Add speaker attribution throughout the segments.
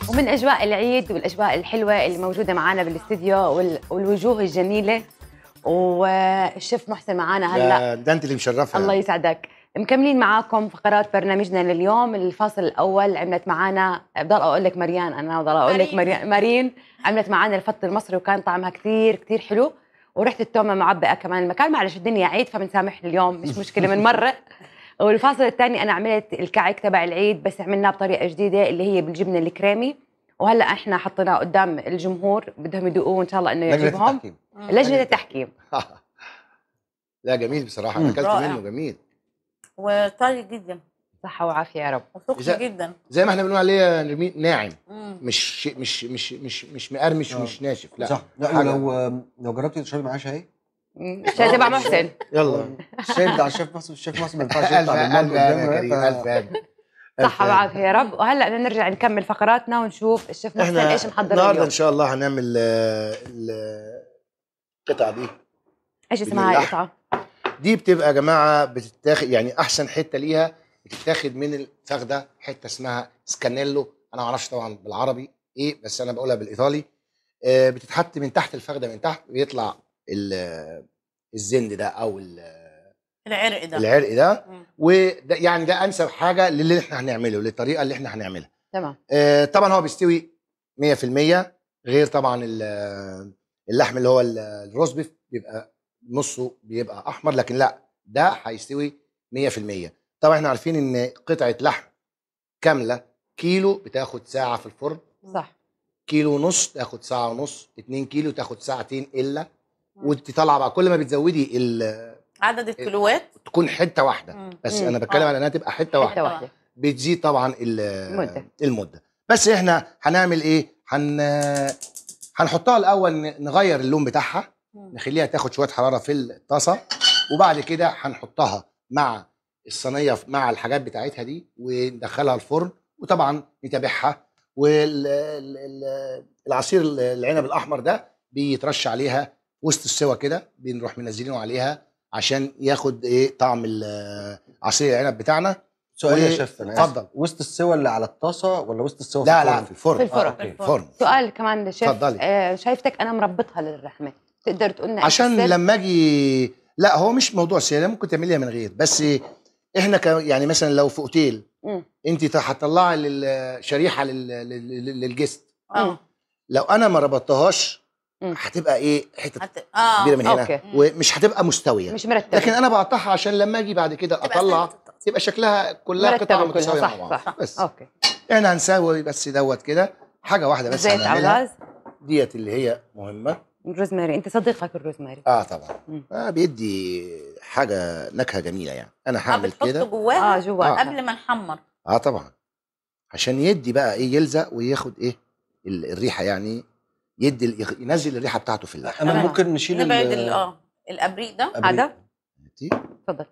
Speaker 1: ومن اجواء العيد والاجواء الحلوه اللي موجوده معنا بالاستديو والوجوه الجميله، والشيف محسن معنا هلا.
Speaker 2: ده انت اللي مشرفها.
Speaker 1: الله يسعدك. مكملين معاكم فقرات برنامجنا لليوم. الفاصل الاول عملت معنا، بضل اقول لك مريان، انا بضل اقول لك مارين عملت معنا الفط المصري وكان طعمها كثير كثير حلو، وريحه التومه معبئه كمان المكان. معلش الدنيا عيد فبنسامح اليوم، مش مشكله بنمرق. والفاصل الثاني انا عملت الكعك تبع العيد بس عملناه بطريقه جديده اللي هي بالجبنه الكريمي، وهلا احنا حطيناه قدام الجمهور بدهم يدوقوه وان شاء الله انه يعجبهم. لجنه التحكيم.
Speaker 2: لا جميل بصراحه، انا اكلت منه جميل
Speaker 3: وطري جدا.
Speaker 1: صحه وعافيه يا رب.
Speaker 3: وسخن جدا
Speaker 2: زي ما احنا بنقول عليه ناعم، مش مقرمش ومش ناشف. لا
Speaker 4: صح. لا لو جربتي تشربي معاه شاي.
Speaker 1: الشاي تبع محسن.
Speaker 2: يلا
Speaker 4: الشاي بتاع الشيف محسن. الشيف محسن ما ينفعش يطلع بالمال قدامنا.
Speaker 1: صحة وعافية يا رب. وهلا بدنا نرجع نكمل فقراتنا ونشوف الشيف محسن ايش محضر
Speaker 2: النهارده. ان شاء الله هنعمل القطعه دي.
Speaker 1: ايش اسمها هاي القطعه؟
Speaker 2: دي بتبقى يا جماعه بتتاخد، يعني احسن حته ليها بتتاخد من الفخده، حته اسمها سكانيلو. انا ما اعرفش طبعا بالعربي ايه، بس انا بقولها بالايطالي. بتتحط من تحت الفخده، من تحت بيطلع الزند ده او العرق ده وده يعني ده انسب حاجه للي احنا هنعمله، للطريقه اللي احنا هنعملها.
Speaker 1: تمام.
Speaker 2: طبعا هو بيستوي 100%، غير طبعا اللحم اللي هو الروز بيف بيبقى نصه بيبقى احمر، لكن لا ده هيستوي 100%. طبعا احنا عارفين ان قطعه لحم كامله كيلو بتاخد ساعه في الفرن.
Speaker 1: صح.
Speaker 2: كيلو ونص تاخد ساعه ونص، 2 كيلو تاخد ساعتين الا. وانت طالعه بقى كل ما بتزودي
Speaker 3: عدد الكيلوات
Speaker 2: تكون حته واحده. بس انا بتكلم على انها تبقى حته واحده. بتزيد طبعا المده. بس احنا هنعمل ايه؟ هنحطها الاول، نغير اللون بتاعها، نخليها تاخد شويه حراره في الطاسه، وبعد كده هنحطها مع الصينيه مع الحاجات بتاعتها دي وندخلها الفرن، وطبعا نتابعها. والعصير العنب الاحمر ده بيترش عليها وسط السوا كده، بنروح منزلينه عليها عشان ياخد ايه طعم عصير العنب بتاعنا.
Speaker 4: سؤال يا شيف،
Speaker 2: اتفضل.
Speaker 4: وسط السوا اللي على الطاسه ولا وسط السوا في
Speaker 2: الفرن؟
Speaker 4: لا
Speaker 2: في الفرن.
Speaker 1: في الفرن.
Speaker 2: في الفرن.
Speaker 1: سؤال كمان شيف.
Speaker 2: اتفضلي.
Speaker 1: شايفتك انا مربطها للرحمه، تقدر تقول لنا
Speaker 2: عشان لما اجي؟ لا هو مش موضوع سهل، ممكن تعمليها من غير، بس احنا يعني مثلا لو في اوتيل انت هتطلعي شريحه للجست، لو انا ما ربطتهاش هتبقى ايه حته كبيره من هنا ومش هتبقى مستويه،
Speaker 1: مش مرتبه.
Speaker 2: لكن انا بقطعها عشان لما اجي بعد كده اطلع تبقى شكلها كلها قطع متساويه مع بعض.
Speaker 1: صح.
Speaker 2: بس
Speaker 1: اوكي
Speaker 2: احنا هنساوي بس دوت كده حاجه واحده بس
Speaker 1: زيت على الغاز
Speaker 2: ديت اللي هي مهمه.
Speaker 1: الروزماري، انت صديقك الروزماري؟
Speaker 2: طبعا. بيدي حاجه نكهه جميله يعني. انا هعمل كده
Speaker 3: جواها
Speaker 1: جواها
Speaker 3: قبل ما نحمر.
Speaker 2: طبعا عشان يدي بقى ايه، يلزق وياخد ايه الريحه، يعني ينزل الريحه بتاعته في اللحم.
Speaker 4: انا ممكن نشيل
Speaker 3: نبعد الابريق ده.
Speaker 1: هذا اتفضل.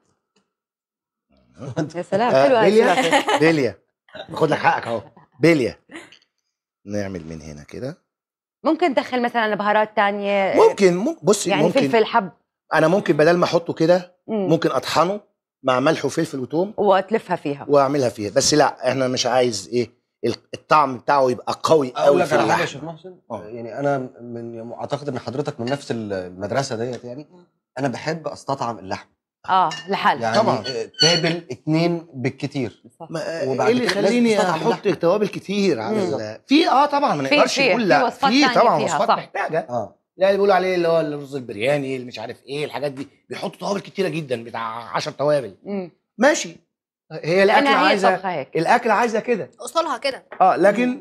Speaker 1: يا سلام حلوه
Speaker 2: بيليا باخد لك حقك اهو. بيليا نعمل من هنا كده.
Speaker 1: ممكن تدخل مثلا بهارات تانية؟
Speaker 2: ممكن بصي
Speaker 1: يعني
Speaker 2: ممكن
Speaker 1: فلفل حب.
Speaker 2: انا ممكن بدل ما احطه كده ممكن اطحنه مع ملح وفلفل وثوم
Speaker 1: وتلفها فيها
Speaker 2: واعملها فيها. بس لا احنا مش عايز ايه الطعم بتاعه يبقى قوي قوي في اللحم.
Speaker 4: يا شيف محسن يعني انا اعتقد ان حضرتك من نفس المدرسه ديت. يعني انا بحب استطعم اللحم
Speaker 1: لحال
Speaker 4: يعني
Speaker 2: طبعا.
Speaker 4: تابل 2 بالكتير.
Speaker 2: ايه اللي يخليني احط توابل كتير على في طبعا ما نقدرش نقول لا. في طبعا وصفات محتاجه لا اللي بيقولوا عليه اللي هو الرز البرياني اللي مش عارف ايه الحاجات دي بيحطوا توابل كتيره جدا بتاع 10 توابل. ماشي، هي الاكل عايزه كده
Speaker 5: اصولها كده.
Speaker 2: لكن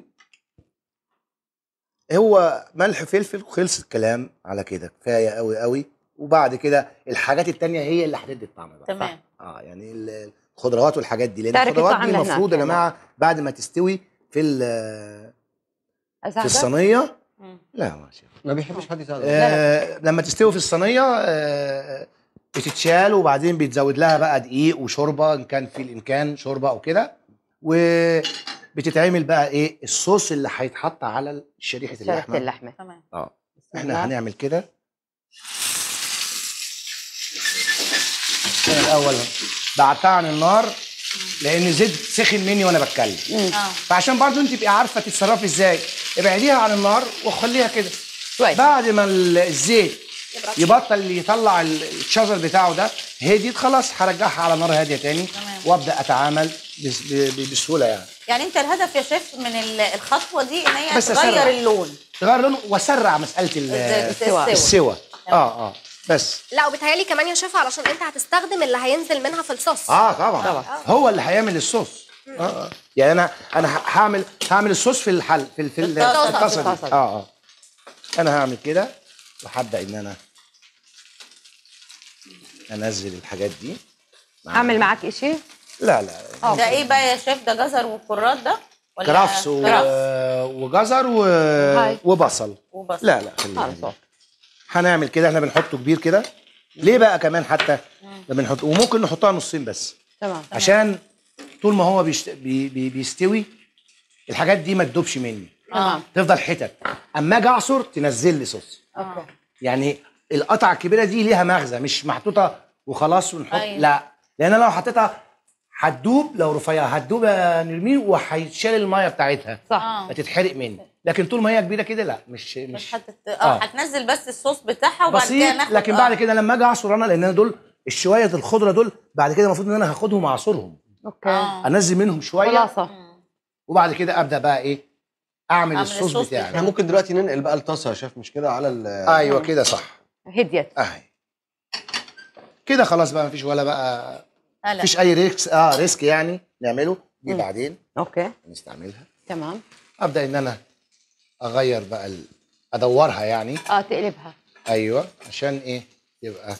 Speaker 2: هو ملح فلفل وخلص الكلام على كده، كفايه قوي قوي. وبعد كده الحاجات التانية هي اللي هتدي الطعم بقى.
Speaker 3: تمام.
Speaker 2: يعني الخضروات والحاجات دي، لان الخضروات دي المفروض يا جماعه بعد ما تستوي في الصينيه. لا ماشي،
Speaker 4: ما بيحبش حد يساعده.
Speaker 2: لما تستوي في الصينيه بتتشال وبعدين بيتزود لها بقى دقيق وشوربه ان كان في الامكان شوربه او كده، وبتتعمل بقى ايه الصوص اللي هيتحط على شريحه اللحمه.
Speaker 3: تمام.
Speaker 2: احنا هنعمل كده. انا الاول بعدتها عن النار لان الزيت سخن مني وانا بتكلم. فعشان برضو انت تبقي عارفه تتصرفي ازاي، ابعديها عن النار وخليها كده. بعد ما الزيت يبطل يطلع الشجر بتاعه ده، هديت خلاص، هرجعها على نار هاديه تاني وابدا اتعامل بسهوله يعني.
Speaker 3: يعني انت الهدف يا شيف من الخطوه دي ان هي
Speaker 2: بس
Speaker 3: تغير اللون،
Speaker 2: تغير لونه واسرع مساله السوا. بس
Speaker 5: لا وبتهيألي كمان يا شيف علشان انت هتستخدم اللي هينزل منها في الصوص.
Speaker 2: طبعا. هو اللي هيعمل الصوص. يعني انا هعمل الصوص في الحل في الطاسه دي. انا هعمل كده وهبدا ان انا انزل الحاجات دي.
Speaker 1: اعمل معاك شيء؟
Speaker 2: لا
Speaker 3: ده ايه بقى يا شيف؟ ده جزر وكرات ده ولا
Speaker 2: كرفس وجزر وبصل. لا خلينا هنعمل كده. احنا بنحطه كبير كده ليه بقى كمان؟ حتى بنحط وممكن نحطها نصين بس.
Speaker 1: تمام.
Speaker 2: عشان طول ما هو بيستوي الحاجات دي ما تدوبش مني. تفضل حتت، اما اجي اعصر تنزل لي صوص. يعني القطعه الكبيره دي ليها مغزى، مش محطوطه وخلاص ونحط. لا، لان لو حطيتها هتدوب، لو رفيعه هتدوب نرميه وهيتشال الميه بتاعتها.
Speaker 1: صح.
Speaker 2: هتتحرق مني. لكن طول ما هي كبيره كده لا، مش
Speaker 3: هتنزل بس الصوص بتاعها وبعد كده ناخد.
Speaker 2: لكن بعد كده لما اجي اعصر انا، لان انا دول شويه الخضره دول بعد كده المفروض ان انا هاخدهم اعصرهم. انزل منهم شويه
Speaker 1: خلاص.
Speaker 2: وبعد كده ابدا بقى ايه، اعمل الصوص بتاعي.
Speaker 4: احنا ممكن دلوقتي ننقل بقى الطاسه يا شيف، مش كده على
Speaker 2: ايوه كده صح.
Speaker 1: هديت
Speaker 2: كده خلاص بقى، مفيش ولا بقى مفيش اي ريسك يعني نعمله دي بعدين. نستعملها.
Speaker 1: تمام.
Speaker 2: ابدا ان انا اغير بقى ادورها يعني.
Speaker 1: تقلبها.
Speaker 2: ايوه، عشان ايه يبقى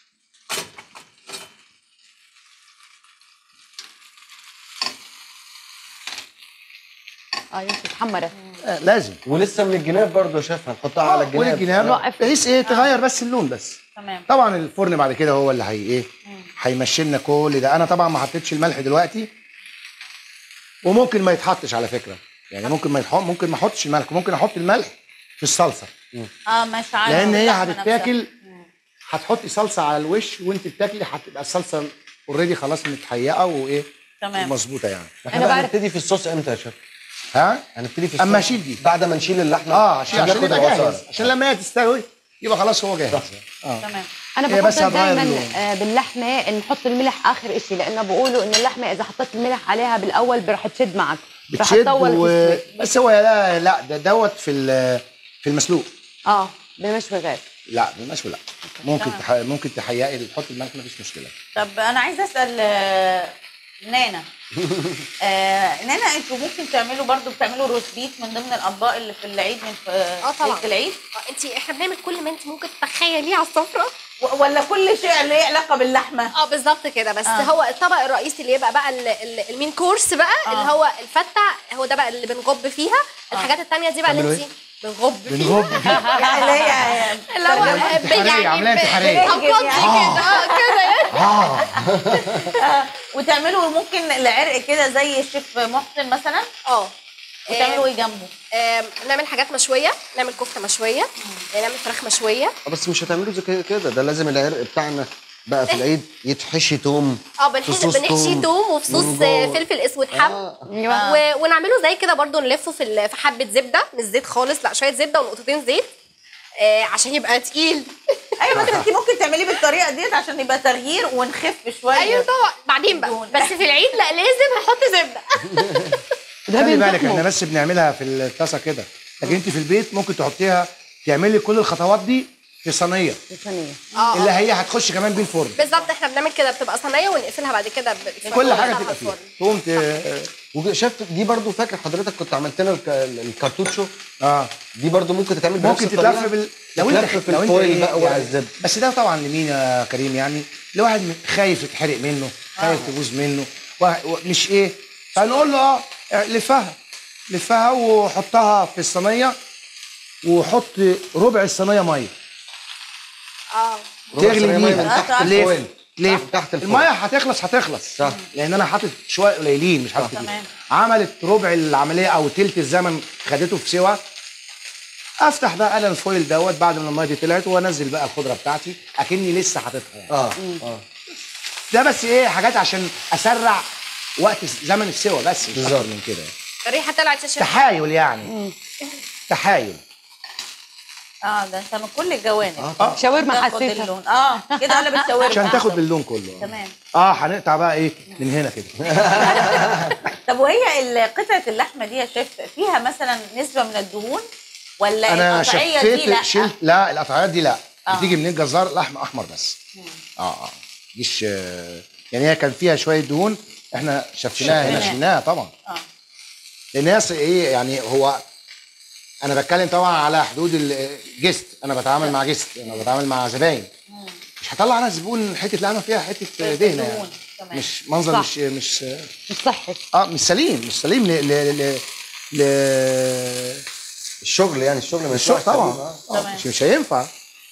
Speaker 1: يمكن اتحمرت.
Speaker 2: لازم.
Speaker 4: ولسه من الجناب برضه يا شيف هنحطها على الجناب.
Speaker 2: بحيث ايه تغير بس اللون بس.
Speaker 3: تمام.
Speaker 2: طبعا الفرن بعد كده هو اللي هيمشي لنا كل ده. انا طبعا ما حطيتش الملح دلوقتي، وممكن ما يتحطش على فكره. يعني ممكن ما احطش الملح، ممكن احط الملح في الصلصه.
Speaker 3: مش عارفه،
Speaker 2: لان هي هتتاكل، هتحطي صلصه على الوش وانت بتاكلي، هتبقى الصلصه اوريدي خلاص متهيئه وايه
Speaker 3: تمام
Speaker 2: مظبوطه يعني.
Speaker 4: احنا بقى هنبتدي في الصوص امتى يا شيف؟
Speaker 2: هنبتدي في الصوص
Speaker 4: اما اشيل دي بعد ما نشيل اللحمه.
Speaker 2: عشان يبقى جاهز، عشان لما هي تستوي يبقى خلاص هو جاهز.
Speaker 3: تمام.
Speaker 1: انا بفضل دايما باللحمه نحط الملح اخر شيء، لانه بيقولوا ان اللحمه اذا حطيت الملح عليها بالاول رح تشد معك، رح تطول
Speaker 2: بس هو لا ده دوت في المسلوق.
Speaker 1: بالمشوي غير.
Speaker 2: لا بالمشوي لا. ممكن تحيقي تحط الملح مفيش مشكله.
Speaker 3: طب انا عايزه اسال نانا. نانا، انتوا ممكن تعملوا برضو بتعملوا روز بيت من ضمن الاطباق اللي في العيد، من
Speaker 5: طبعا
Speaker 3: في العيد؟
Speaker 5: احنا بنعمل كل ما انت ممكن تتخيليه على السفره،
Speaker 3: ولا كل شيء له علاقه باللحمه؟
Speaker 5: بالظبط كده. بس هو الطبق الرئيسي اللي يبقى بقى المين كورس بقى اللي هو الفته، هو ده بقى اللي بنغب فيها. الحاجات الثانيه دي بقى اللي انت بنغب فيها.
Speaker 3: يعني
Speaker 5: اللي هو
Speaker 2: يعني عاملاه انتحاريه
Speaker 5: كده.
Speaker 3: وتعملوا ممكن العرق كده زي الشيف محسن مثلا. وتعملوا ايه جنبه؟
Speaker 5: نعمل حاجات مشويه، نعمل كفته مشويه، نعمل فراخ مشويه.
Speaker 4: بس مش هتعملوا زي كده، ده لازم العرق بتاعنا بقى في العيد يتحشي توم.
Speaker 5: بنحشي توم وفي صوص فلفل اسود حب. ونعمله زي كده برضو، نلفه في حبه زبده، مش زيت خالص، لا شويه زبده ونقطتين زيت عشان يبقى تقيل.
Speaker 3: ايوه انت ممكن تعمليه بالطريقه ديت عشان يبقى تغيير ونخف شويه.
Speaker 5: ايوه طبعا. بعدين بقى بس في العيد لا لازم هحط زبده.
Speaker 2: خلي بالك احنا بس بنعملها في الطاسه كده، لكن انت في البيت ممكن تحطيها، تعملي كل الخطوات دي في صينيه. اللي هي هتخش كمان بيه الفرن.
Speaker 5: بالظبط، احنا بنعمل كده، بتبقى صينيه ونقفلها بعد كده
Speaker 2: كل حاجه تبقى فيها.
Speaker 4: وشفت دي برضو، فاكر حضرتك كنت عملت لنا الكارتوتشو؟
Speaker 2: دي
Speaker 4: برضو ممكن تتعمل
Speaker 2: ممكن تتلف
Speaker 4: لو انت في الفويل بقى ورق الزبده.
Speaker 2: بس ده طبعا لمين يا كريم؟ يعني لواحد خايف يتحرق منه، خايف تبوظ منه، مش ايه، فنقول له لفها وحطها في الصينيه، وحط ربع الصينيه ميه. تغلي
Speaker 4: من تحت الفويل.
Speaker 2: ليه؟ تحت الفويل. الميه هتخلص صح، لان انا حاطط شويه قليلين، مش حاطط كتير. عملت ربع العمليه او تلت الزمن خدته في سوا. افتح بقى انا الفويل دوت بعد ما الميه دي طلعت، وانزل بقى الخضره بتاعتي اكني لسه حاططها يعني. ده بس ايه، حاجات عشان اسرع وقت زمن السوا بس مش اكتر من كده.
Speaker 5: الريحه طلعت يا شيف.
Speaker 2: تحايل يعني. تحايل.
Speaker 3: ده انت من كل الجوانب.
Speaker 1: شاورما
Speaker 3: تاخد
Speaker 1: حسيتها.
Speaker 3: اللون. كده قلبت شاورما
Speaker 2: عشان تاخد باللون كله.
Speaker 3: تمام.
Speaker 2: هنقطع بقى ايه من هنا كده.
Speaker 3: طب وهي قطعه اللحمه دي يا شيف فيها مثلا نسبه من الدهون ولا
Speaker 2: انا
Speaker 3: القطعيه دي لا؟
Speaker 2: شلت لا، القطعيات دي لا. بتيجي من الجزار لحم احمر بس. مش يعني هي كان فيها شويه دهون احنا شفناها هنا، شلناها طبعا. لان هي ايه يعني، هو انا بتكلم طبعا على حدود الجست، انا بتعامل مع جست، انا بتعامل مع زباين. مش هطلع انا زبون حته لحمه فيها حته دهنه يعني. مش منظر صح. مش
Speaker 1: صحي.
Speaker 2: مش سليم، مش سليم ل
Speaker 4: الشغل يعني. الشغل من
Speaker 2: الشغل طبعا. مش هينفع.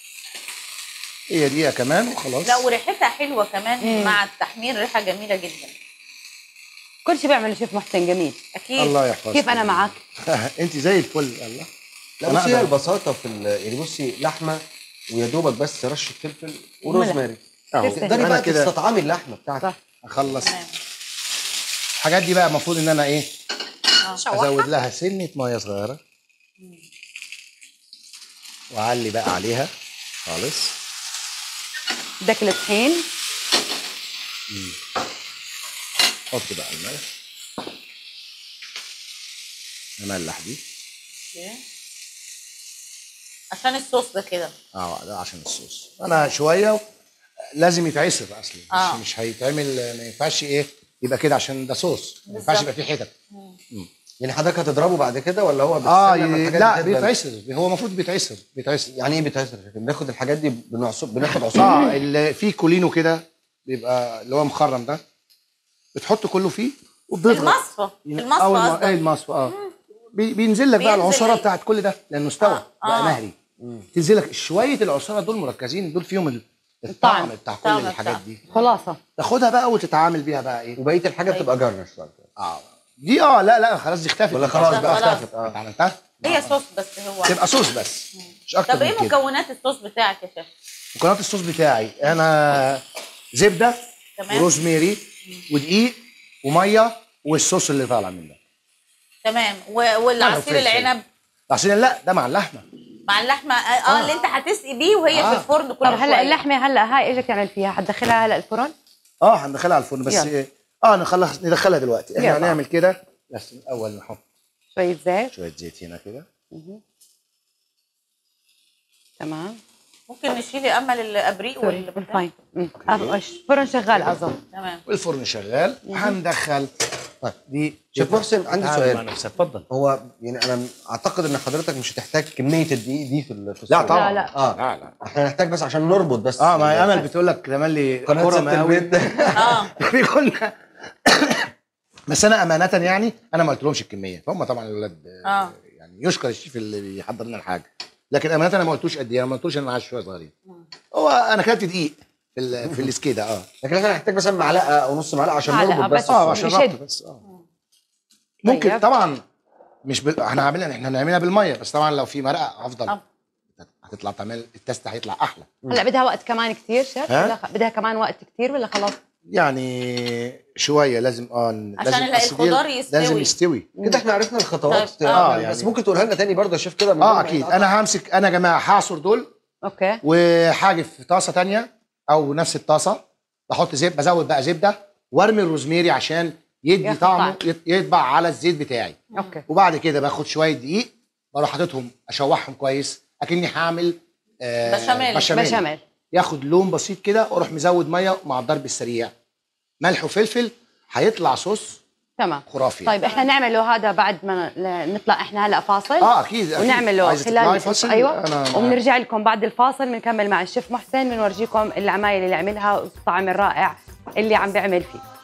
Speaker 2: هي دقيقه كمان وخلاص.
Speaker 3: لا وريحتها حلوه كمان مع التحمير، ريحه جميله جدا.
Speaker 1: كل شيء بيعمل الشيف محسن جميل.
Speaker 3: اكيد.
Speaker 2: الله يحفظك.
Speaker 1: كيف انا معك؟
Speaker 2: انت زي الفل. الله.
Speaker 4: لا بصي هي البساطه في يعني بصي لحمه ويا دوبك بس رشه فلفل وروزماري. تقدري بقى تستطعمي اللحمه بتاعتك.
Speaker 2: اخلص الحاجات دي بقى. المفروض ان انا ايه ازود لها سنه ميه صغيره واعلي بقى عليها خالص.
Speaker 1: بدك الطحين.
Speaker 2: حط بقى الملح. نملح دي
Speaker 3: عشان الصوص ده كده.
Speaker 2: ده عشان الصوص. انا شويه لازم يتعصر اصلا. مش هيتعمل، ما ينفعش ايه يبقى كده عشان ده صوص. ما ينفعش يبقى فيه حتت.
Speaker 4: يعني حضرتك هتضربه بعد كده ولا هو
Speaker 2: لا بيتعصر. هو المفروض بيتعصر.
Speaker 4: يعني ايه بيتعصر؟ بناخد الحاجات دي بناخد عصاره.
Speaker 2: اللي فيه كولينو كده بيبقى اللي هو مخرم ده، بتحط كله فيه وبتضرب. المصفى بينزل لك بقى العصاره بتاعت كل ده لانه استوى بقى مهري. تنزل لك شويه العصاره دول مركزين، دول فيهم الطعم بتاع كل الحاجات دي.
Speaker 1: خلاصه
Speaker 2: تاخدها بقى وتتعامل بيها بقى ايه.
Speaker 4: وبقيه الحاجه بتبقى جرنش بقى.
Speaker 2: دي لا خلاص دي اختفت.
Speaker 4: ولا خلاص بقى اختفت.
Speaker 2: عملتها.
Speaker 3: هي صوص بس. هو
Speaker 2: تبقى صوص بس مش اكتر.
Speaker 3: طب ايه مكونات الصوص بتاعك يا شيخ؟
Speaker 2: مكونات الصوص بتاعي انا زبده وروزميري ودقيق وميه والصوص اللي طالع من ده.
Speaker 3: تمام. والعصير العنب.
Speaker 2: العصير لا ده مع اللحمه.
Speaker 3: مع اللحمه اللي انت هتسقي بيه وهي في الفرن كل شويه.
Speaker 1: طب هلا اللحمه هاي اجت تعمل فيها، هتدخلها هلا الفرن؟
Speaker 2: هندخلها على الفرن بس. ندخلها دلوقتي. احنا هنعمل كده بس الاول نحط شويه زيت هنا كده.
Speaker 3: تمام. ممكن نشيل امل الابريق
Speaker 1: والبتاع. الفرن شغال اظن.
Speaker 3: تمام.
Speaker 2: والفرن شغال. هندخل دي.
Speaker 4: شيف محسن عندي سؤال.
Speaker 2: اتفضل.
Speaker 4: هو يعني انا اعتقد ان حضرتك مش هتحتاج كميه الدقيق دي في الصوص.
Speaker 2: لا طبعا.
Speaker 1: لا
Speaker 4: احنا هنحتاج بس عشان نربط بس.
Speaker 2: ما هي امل بتقول لك تملي
Speaker 4: قناه البيت.
Speaker 2: قلنا بس انا امانه يعني انا ما قلتلهمش الكميه، فهم طبعا الاولاد يعني يشكر الشيف اللي بيحضر لنا الحاجه، لكن امانه انا ما قلتوش قد ايه. انا ما قلتوش انا معايا شويه صغيرين. هو انا كلت دقيق في الاسكيده.
Speaker 4: لكن احنا هنحتاج مثلا معلقه او نص معلقه عشان نربط بس.
Speaker 2: عشان ربط بس. ممكن طبعا مش احنا هنعملها بالميه، بس طبعا لو في مرقه افضل. هتطلع تعمل التست هيطلع احلى.
Speaker 1: هلا بدها وقت كمان كتير شيف ولا بدها كمان وقت كتير ولا خلاص؟
Speaker 2: يعني شويه لازم
Speaker 3: عشان الخضار يستوي.
Speaker 2: لازم يستوي
Speaker 4: كده. احنا عرفنا الخطوات. يعني بس ممكن تقولها لنا تاني برضه يا شيف كده.
Speaker 2: اكيد. انا همسك انا يا جماعه هعصر دول.
Speaker 1: اوكي.
Speaker 2: وحاجه في طاسه تانية او نفس الطاسه بحط زيت، بزود بقى زبده وارمي الروزميري عشان يدي طعمه يطبع على الزيت بتاعي.
Speaker 1: اوكي.
Speaker 2: وبعد كده باخد شويه دقيق بروح حاططهم اشوحهم كويس اكني هعمل بشاميل. ياخد لون بسيط كده واروح مزود ميه مع الضرب السريع، ملح وفلفل، هيطلع صوص
Speaker 1: تمام
Speaker 2: خرافي.
Speaker 1: طيب احنا نعمله هذا بعد ما نطلع احنا هلا فاصل.
Speaker 2: اكيد
Speaker 1: ونعمله خلال وبنرجع لكم بعد الفاصل بنكمل مع الشيف محسن بنورجيكم العمايل اللي عملها والطعم الرائع اللي عم بيعمل فيه.